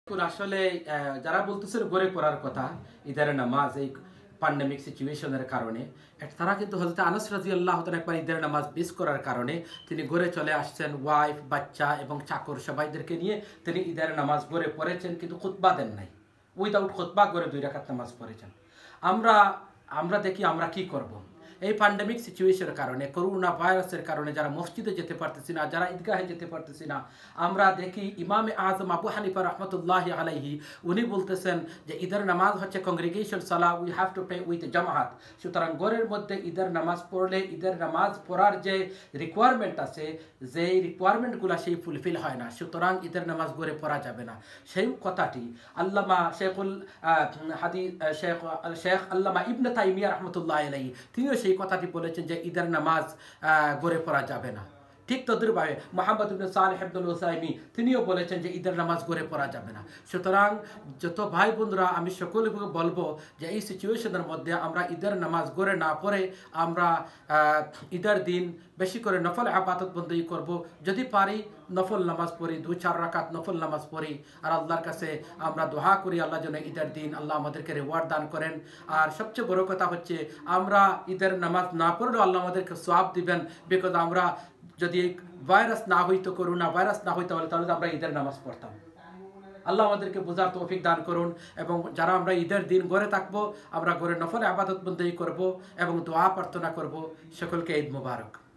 আসলে যারা বলতেছেন গড়ে পড়ার কথা ঈদের নামাজ এই প্যান্ডেমিক সিচুয়েশনের কারণে তারা কিন্তু হযরত আনাস রাদিয়াল্লাহু তাআলা একবার ঈদের নামাজ মিস করার কারণে তিনি ঘরে চলে আসছেন, ওয়াইফ বাচ্চা এবং চাকর সবাইদেরকে নিয়ে তিনি ঈদের নামাজ ঘরে পড়েছেন, কিন্তু খুতবা দেন নাই। উইদাউট খুতবা ঘরে 2 রাকাত নামাজ পড়েছেন। আমরা আমরা দেখি আমরা কি করব। এই প্যান্ডেমিক সিচুয়েশনের কারণে, করোনা ভাইরাসের কারণে যারা মসজিদে যেতে পারতেছি না, যারা ঈদগাহে যেতে পারতেছি না, আমরা দেখি ইমামে আজম আবু হানিফা রহমতুল্লাহি আলাইহি উনি বলতেছেন যে ঈদের নামাজ হচ্ছে কংগ্রিগেশন সালাহ, we have to pay with জামাত। সুতরাং ঘরের মধ্যে ঈদের নামাজ পড়লে ঈদের নামাজ পড়ার যে রিকোয়ারমেন্ট আছে, যে রিকোয়ারমেন্টগুলো সেই ফুলফিল হয় না, সুতরাং ঈদের নামাজ ঘরে পড়া যাবে না। সেই কথাটি আল্লামা শেখ আল্লামা ইবনে তাইমিয়া রহমতুল্লাহ আলাইহি তিনিও সেই কথাটি বলেছেন যে ঈদের নামাজ ঘরে পড়া যাবে না। ঠিক তদ্রুপভাবে মুহাম্মদ ইবনে সালেহ ইবনুল উসাইমি তিনিও বলেছেন যে ঈদের নামাজ ঘরে পড়া যাবে না। সুতরাং যত ভাই বোনরা আমি সকলকে বলবো যে এই সিচুয়েশনের মধ্যে আমরা ঈদের নামাজ ঘরে না পড়ে আমরা ঈদের দিন বেশি করে নফল ইবাদত বন্দেগী করব। যদি পারি নফল নামাজ পড়ি, 2-4 রাকাত নফল নামাজ পড়ি, আর আল্লাহর কাছে আমরা দোয়া করি আল্লাহ যেন ঈদের দিন আল্লাহ আমাদেরকে রিওয়ার্ড দান করেন। আর সবচেয়ে বড় কথা হচ্ছে আমরা ঈদের নামাজ না পড়লেও আল্লাহ আমাদেরকে সওয়াব দিবেন, বিকজ আমরা যদি ভাইরাস না হইতো, করোনা ভাইরাস না হইতো তাহলে আমরা ঈদের নামাজ পড়তাম। আল্লাহ আমাদেরকে বোঝার তৌফিক দান করুন। এবং যারা আমরা ঈদের দিন ঘরে থাকবো, আমরা ঘরে নফল ইবাদত বন্দেগী করব এবং দোয়া প্রার্থনা করব। সকলকে ঈদ মুবারক।